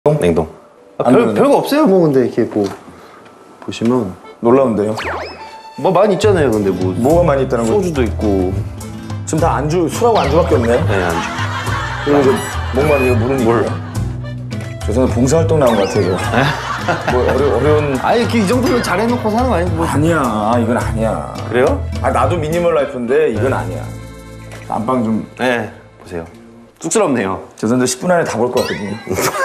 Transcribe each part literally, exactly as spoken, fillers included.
냉동. 아, 별, 별거 없어요 뭐. 근데 이렇게 뭐 보시면 놀라운데요? 뭐 많이 있잖아요. 근데 뭐 뭐가 많이 있다는 거죠? 소주도 있고. 지금 다 안주, 술하고 안주밖에 없네. 네, 안주. 그리고 저 목마른 이거 물은 뭘? 죄송한데 봉사활동 나온 것 같아요. 뭐 어려, 어려운. 아니 이 정도면 잘해놓고 사는 거 아니고 뭐. 아니야, 이건 아니야. 그래요? 아 나도 미니멀 라이프인데 이건 아니야. 안방 좀. 네, 보세요. 쑥스럽네요. 죄송한데 십 분 안에 다 볼 것 같거든요.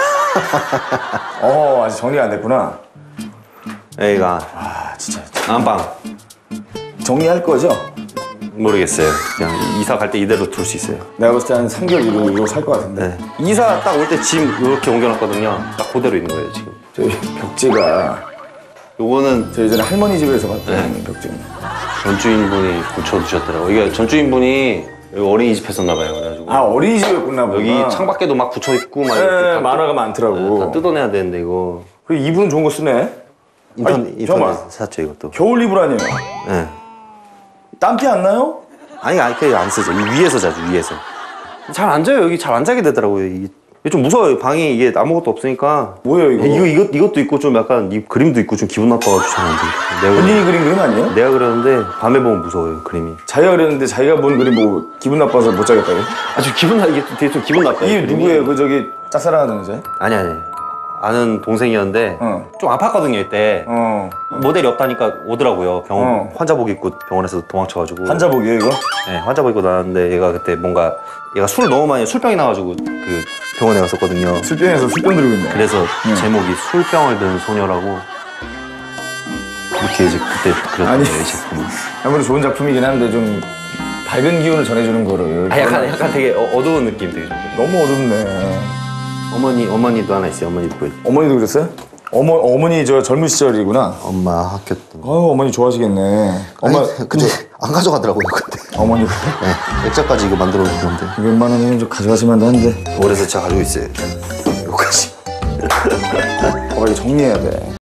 어, 아직 정리가 안 됐구나. 여기가 아, 진짜. 안방. 정리할 거죠? 모르겠어요. 그냥 이사 갈 때 이대로 둘 수 있어요. 내가 봤을 때 한 삼 개월 이로 이거 살 것 같은데. 네. 이사 딱 올 때 짐 이렇게 옮겨놨거든요. 딱 그대로 있는 거예요 지금. 저희 벽지가 요거는 저 예전에 할머니 집에서 봤던 네. 벽지입니다. 전주인분이 붙여주셨더라고요. 이게 전주인분이 여기 어린이집 했었나 봐요. 그래가지고 아, 어린이집이었구나 보다. 여기 창밖에도 막 붙여있고 막 네, 이렇게 다 만화가 뜯- 많더라고. 네, 다 뜯어내야 되는데 이거 그리고 이불은 좋은 거 쓰네. 인턴, 아니, 인터넷 잠깐만. 샀죠 이것도. 겨울 이불 아니에요? 네. 땀피 안 나요? 아니 아니 그게 안 쓰죠. 이 위에서 자주 위에서. 잘 안 자요. 여기 잘 안 자게 되더라고요. 이게 좀 무서워요. 방이 이게 아무것도 없으니까. 뭐예요 이거? 이거 이것 이것도 있고 좀 약간 이 그림도 있고 좀 기분 나빠가지고 잘 안 돼. 내가 본인이 그린 그림 아니에요? 내가 그렸는데 밤에 보면 무서워요 그림이. 자기가 그렸는데 자기가 본 그림 보고 기분 나빠서 못 자겠다고? 아주 기분 나 이게 되게 좀 기분 나빠요. 이게 그림이. 누구예요? 그 저기 짝사랑하는 여자? 아니 아니. 아는 동생이었는데 어. 좀 아팠거든요 이때. 어. 모델이 없다니까 오더라고요. 병원 어. 환자복 입고 병원에서 도망쳐가지고. 환자복이에요 이거? 네, 환자복 입고 나왔는데 얘가 그때 뭔가 얘가 술 너무 많이 술병이 나가지고 그 병원에 갔었거든요. 술병에서 술병 들고 있네. 그래서 제목이 술병을 든 소녀라고 이렇게 이제 그때 아니. 그렸거든요 이 제품. 아무래도 좋은 작품이긴 한데 좀 밝은 기운을 전해주는 거를. 아 약간 약간 되게 어, 어두운 느낌 되게 좀. 너무 어둡네. 어머니 어머니도 하나 있어요. 어머니도 보여. 어머니도 그랬어요? 어머 어머니 저 젊은 시절이구나. 엄마 학교 때. 어 어머니 좋아하시겠네. 엄마 아니, 근데 안 가져가더라고요 그때. 어머니 네, 액자까지 이거 만들어 놓은 건데. 웬만하면 좀 가져가시면 하는데. 그래서 제가 가지고 있어요. 이거까지. 어 이거 정리해야 돼.